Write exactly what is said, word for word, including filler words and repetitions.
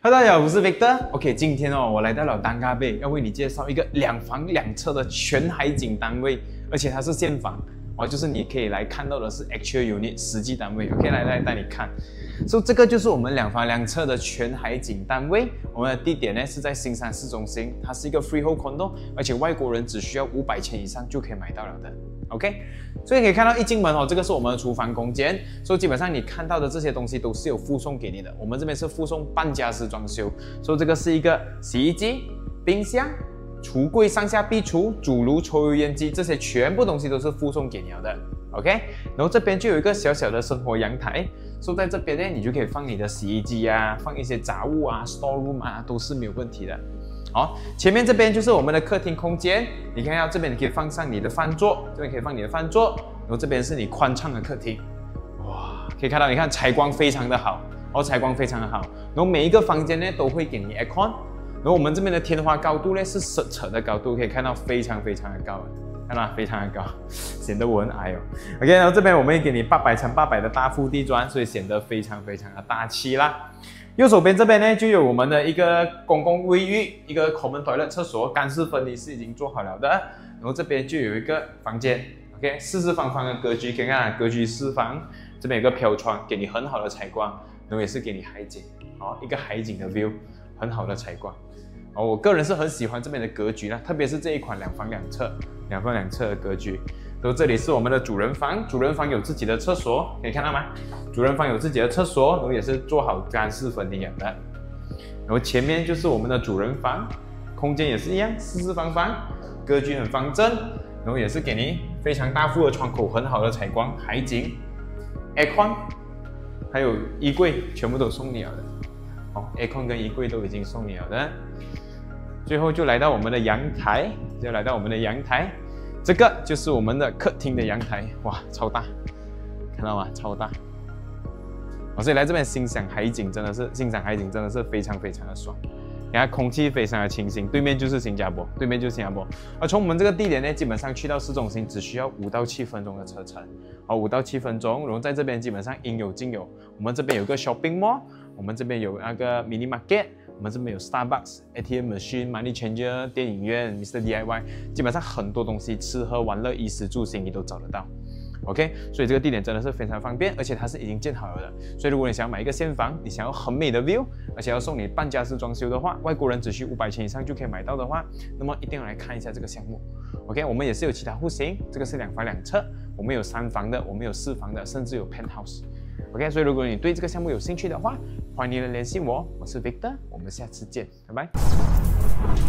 Hello， 大家好，我是 Victor。OK， 今天哦，我来到了Danga Bay，要为你介绍一个两房两车的全海景单位，而且它是现房哦，就是你可以来看到的是 actual unit 实际单位。OK， 来来带你看。所以这个就是我们两房两车的全海景单位。我们的地点呢是在新山市中心，它是一个 Freehold Condo， 而且外国人只需要五百千以上就可以买到了的。OK， 所以可以看到一进门哦，这个是我们的厨房空间，所以基本上你看到的这些东西都是有附送给你的。我们这边是附送半家私装修，所以这个是一个洗衣机、冰箱、橱柜、上下壁橱、主炉、抽油烟机，这些全部东西都是附送给你的。OK， 然后这边就有一个小小的生活阳台，所以在这边呢，你就可以放你的洗衣机啊，放一些杂物啊 ，store room 啊，都是没有问题的。好，前面这边就是我们的客厅空间，你看到这边你可以放上你的饭桌，这边可以放你的饭桌，然后这边是你宽敞的客厅，哇，可以看到你看采光非常的好，哦，采光非常的好，然后每一个房间呢都会给你 aircon， 然后我们这边的天花高度呢是十尺的高度，可以看到非常非常的高，看到吗？非常的高，显得我很矮哦。OK， 然后这边我们也给你八百乘八百的大幅地砖，所以显得非常非常的大气啦。右手边这边呢，就有我们的一个公共卫浴，一个 common toilet 厕所，干湿分离是已经做好了的。然后这边就有一个房间 ，OK， 四四方方的格局，可以看格局四方，这边有个飘窗，给你很好的采光，然后也是给你海景，好，一个海景的 view， 很好的采光。哦，我个人是很喜欢这边的格局啦，特别是这一款两房两厕、两房两厕的格局。然后这里是我们的主人房，主人房有自己的厕所，可以看到吗？主人房有自己的厕所，然后也是做好干湿分离的。然后前面就是我们的主人房，空间也是一样，四四方方，格局很方正，然后也是给你非常大幅的窗口，很好的采光，海景 ，aircon， 还有衣柜全部都送你了的。哦 ，aircon 跟衣柜都已经送你了的。最后就来到我们的阳台，就来到我们的阳台。这个就是我们的客厅的阳台，哇，超大，看到吗？超大。哦，所以来这边欣赏海景真的是欣赏海景真的是非常非常的爽。你看空气非常的清新，对面就是新加坡，对面就是新加坡。而从我们这个地点呢，基本上去到市中心只需要五到七分钟的车程，哦，五到七分钟。然后在这边基本上应有尽有。我们这边有个 shopping mall， 我们这边有那个 mini market。我们这边有 Starbucks、A T M machine、Money Changer、电影院、Mister D I Y， 基本上很多东西吃喝玩乐、衣食住行你都找得到。OK， 所以这个地点真的是非常方便，而且它是已经建好了的。所以如果你想要买一个现房，你想要很美的 view， 而且要送你半家私装修的话，外国人只需五百千以上就可以买到的话，那么一定要来看一下这个项目。OK， 我们也是有其他户型，这个是两房两厕，我们有三房的，我们有四房的，甚至有 penthouse。OK， 所以如果你对这个项目有兴趣的话，欢迎你来联系我，我是 Victor， 我们下次见，拜拜。